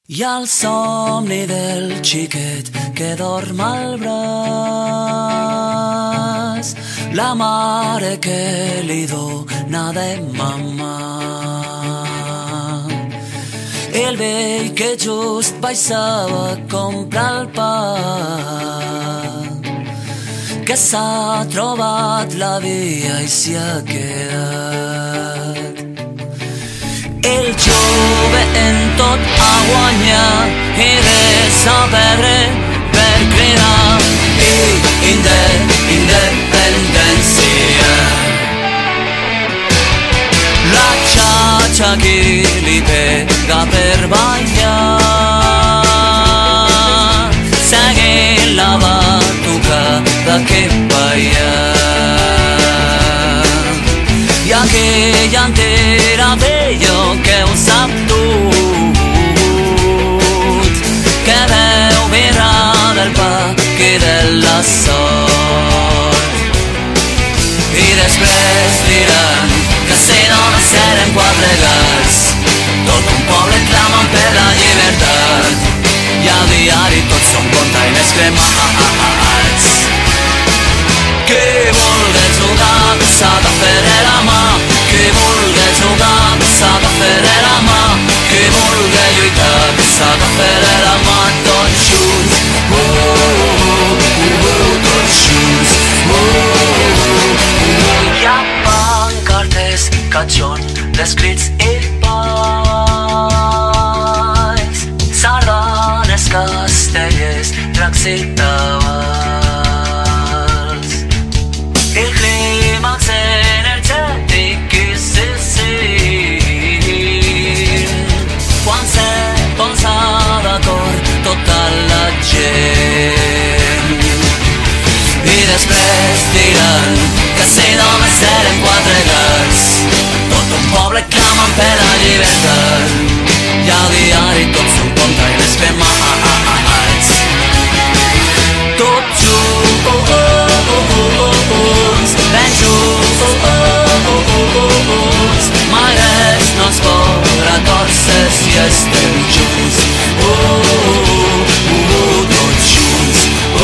I el somni del xiquet que dorm al braç, la mare que li dona de mamar, el vell que just baixava a comprar el pa, que s'ha trobat la via i s'hi ha quedat. El jove en tot a guanyar i res a perdre per cridar independència. La xatxa qui li pega per ballar, seguint la batucada que balla. I aquella entera vella que ho sap tot, que veu mirar del pa i de la sort. I després diran que si no serem quatre gats, tot un poble clamen per la llibertat, i al diari tots són containers cremats. Qui vulgui jugar s'ha de fer la mà, qui vulgui jugar s'ha de fer la mà, qui vulgui lluitar s'ha de fer la mà, tots junts, tots junts. Hi ha pancartes, catxons, descrits i balls, sardanes, castellers, dracs i tabals. El clímax energètic i senzill, quan se posa d'acord tota la gent. I després diran que si només eren quatre gats, tot un poble clamen per la llibertat, i al diari tots són containers cremats. Tots junts, ben junts, mai res no ens podrà tòrcer si estem junts. Tots junts.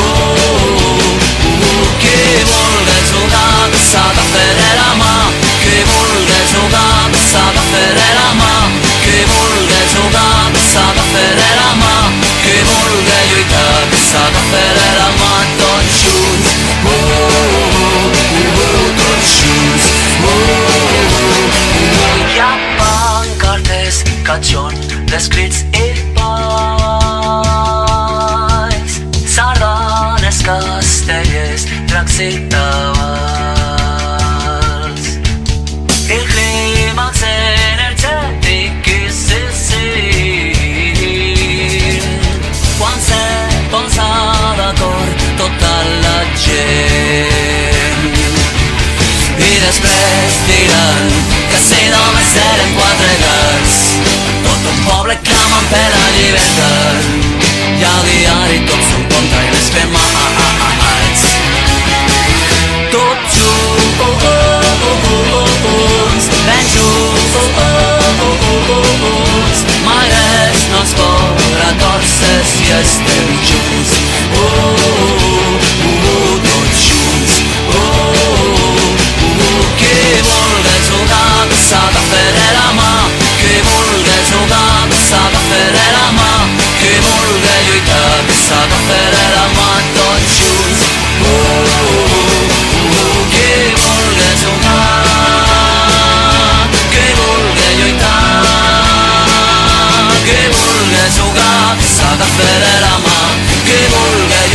Qui vulgui jugar s'ha de fer la mà, qui vulgui jugar s'ha de fer la mà, qui vulgui jugar s'ha de fer la mà, qui vulgui lluitar s'ha de fer la mà, tots junts. Tots junts. Hi ha pancartes, catxons, descrits i balls, sardanes, castellers, dracs i tabals. El clímax energètic i senzill, quan se posa d'acord tota la gent. I després diran que si només eren quatre gats, tot un poble clamen per la llibertat, i al diari tots són containers cremats. Tots junts, ben junts, mai res no ens podrà tòrcer si estem junts. Tots junts. Qui vulgui jugar s'ha de fer la mà, qui vulgui jugar s'ha de fer la mà, qui vulgui lluitar s'ha de fer la mà, tots junts. Qui vulgui jugar, qui vulgui lluitar, qui vulgui jugar s'ha de fer la mà, qui vulgui